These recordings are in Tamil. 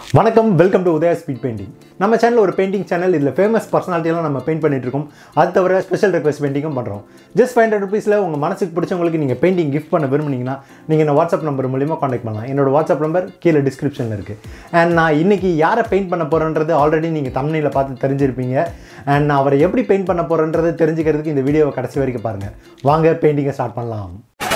வணக்கம், welcome to Udhaya Speed Painting. நம்ம சேனல் ஒரு பெயிண்டிங் சேனல். இதில் ஃபேமஸ் பர்சனாலிட்டியெல்லாம் நம்ம பெயிண்ட் பண்ணிட்டு இருக்கோம். அது தவிர ஸ்பெஷல் ரிக்வெஸ்ட் பெயிண்டிங்கும் பண்ணுறோம். ஜஸ்ட் 500 rupeesல உங்கள் மனசுக்கு பிடிச்சவங்களுக்கு நீங்கள் பெயிண்டிங் கிஃப்ட் பண்ண விரும்புனீங்கன்னா நீங்கள் என்ன வாட்ஸ்அப் நம்பர் மூலிமா காண்டாக்ட் பண்ணலாம். என்னோட வாட்ஸ்அப் நம்பர் கீழே டிஸ்கிரிப்ஷனில் இருக்குது. அண்ட் நான் இன்றைக்கி யாரை பெயிண்ட் பண்ண போகிறேன்றது ஆல்ரெடி நீங்கள் தம்ப்நெயில பார்த்து தெரிஞ்சிருப்பீங்க. அண்ட் நான் அவரை எப்படி பெயிண்ட் பண்ண போகிறேன்றது தெரிஞ்சுக்கிறதுக்கு இந்த வீடியோவை கடைசி வரைக்கும் பாருங்கள். வாங்க பெயிண்டிங்கை ஸ்டார்ட் பண்ணலாம்.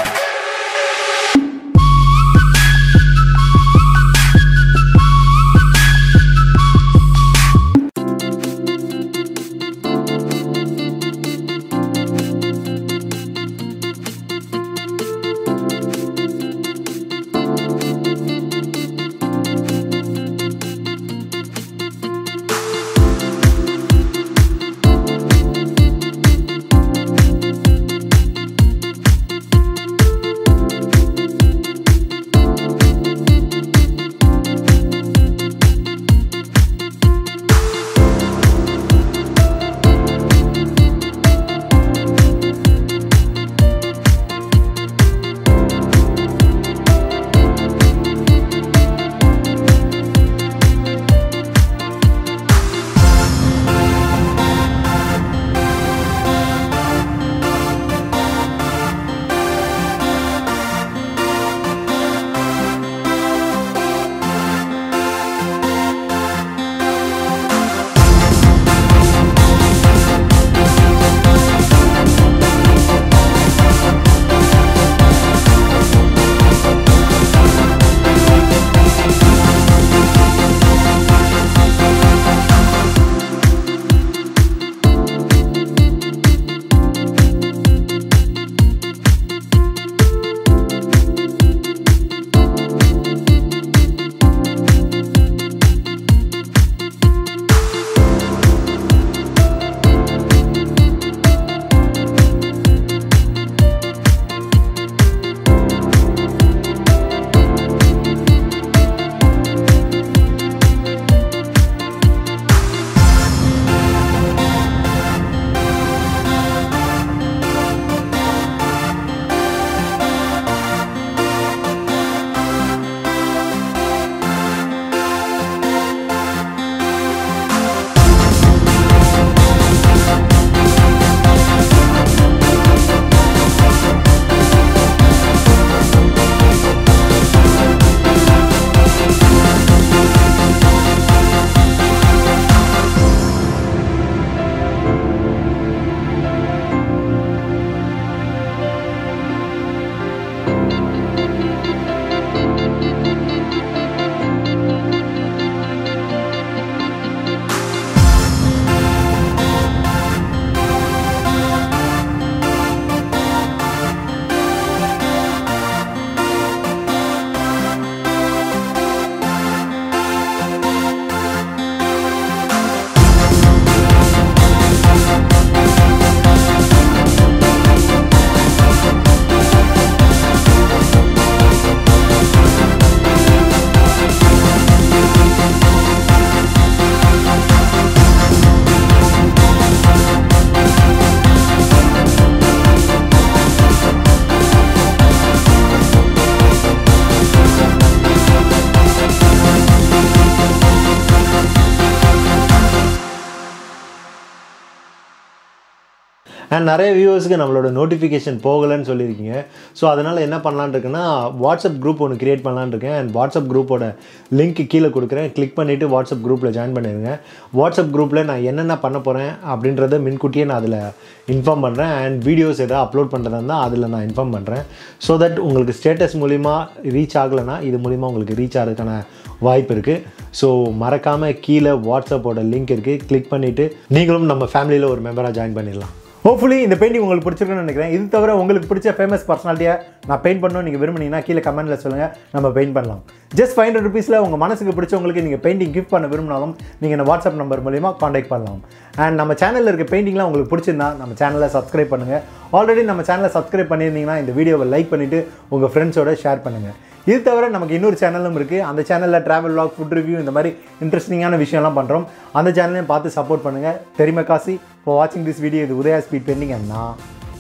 அண்ட் நிறைய வியூவர்ஸுக்கு நம்மளோட நோட்டிஃபிகேஷன் போகலைன்னு சொல்லியிருக்கீங்க. ஸோ அதனால் என்ன பண்ணலான்னு இருக்குன்னா, வாட்ஸ்அப் குரூப் ஒன்று க்ரியேட் பண்ணலான்னு இருக்கேன். அண்ட் வாட்ஸ்அப் குரூப்போட லிங்க் கீழே கொடுக்குறேன். கிளிக் பண்ணிவிட்டு வாட்ஸ்அப் குரூப்பில் ஜாயின் பண்ணிடுங்க. வாட்ஸ்அப் குரூப்பில் நான் என்னென்ன பண்ண போகிறேன் அப்படின்றத முன்கூட்டியே நான் அதில் இன்ஃபார்ம் பண்ணுறேன். அண்ட் வீடியோஸ் எதாவது அப்லோட் பண்ணுறதா இருந்தால் அதில் நான் இன்ஃபார்ம் பண்ணுறேன். ஸோ தட் உங்களுக்கு ஸ்டேட்டஸ் மூலிமா ரீச் ஆகலைன்னா இது மூலிமா உங்களுக்கு ரீச் ஆகிறதுக்கான வாய்ப்பு இருக்குது. ஸோ மறக்காமல் கீழே வாட்ஸ்அப்போட லிங்க் இருக்குது. கிளிக் பண்ணிவிட்டு நீங்களும் நம்ம ஃபேமிலியில் ஒரு மெம்பராக ஜாயின் பண்ணிடலாம். ஹோப்ஃபுல்லி இந்த பெயிண்டிங் உங்களுக்கு பிடிச்சிருக்குன்னு நினைக்கிறேன். இது தவிர உங்களுக்கு பிடிச்ச ஃபேமஸ் பர்சனாலிட்டியை நான் பெயிண்ட் பண்ணணும் நீங்கள் விரும்புனீங்கன்னா கீழே கமெண்ட்டில் சொல்லுங்கள், நம்ம பெயிண்ட் பண்ணலாம். ஜஸ்ட் 500 rupeesல உங்கள் மனசுக்கு பிடிச்சவங்களுக்கு நீங்கள் பெயிண்டிங் கிஃப்ட் பண்ண விரும்பினாலும் நீங்கள் இந்த வாட்ஸ்அப் நம்பர் மூலிமா காண்டாக்ட் பண்ணலாம். அண்ட் நம்ம சேனலில் இருக்க பெயிண்டிங்லாம் உங்களுக்கு பிடிச்சிருந்தா நம்ம சேனலை சப்ஸ்கிரைப் பண்ணுங்கள். ஆல்ரெடி நம்ம சேனலை சப்ஸ்கிரைப் பண்ணியிருந்தீங்கன்னா இந்த வீடியோவை லைக் பண்ணிவிட்டு உங்கள் ஃப்ரெண்ட்ஸோட ஷேர் பண்ணுங்கள். இது தவிர நமக்கு இன்னொரு சேனலும் இருக்குது. அந்த சேனலில் ட்ராவல் vlog, ஃபுட் ரிவ்யூ இந்த மாதிரி இன்ட்ரெஸ்டிங்கான விஷயம்லாம் பண்ணுறோம். அந்த சேனலையும் பார்த்து சப்போர்ட் பண்ணுங்கள். தெரியுமா Kashi for watching this video. இது உதயா ஸ்பீட் பெயிண்டிங் and நான்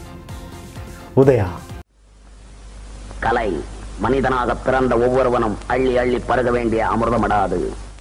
உதயா. கலை மனிதனாக பிறந்த ஒவ்வொருவனும் அள்ளி அள்ளி பருக வேண்டிய அமிர்தமடாது.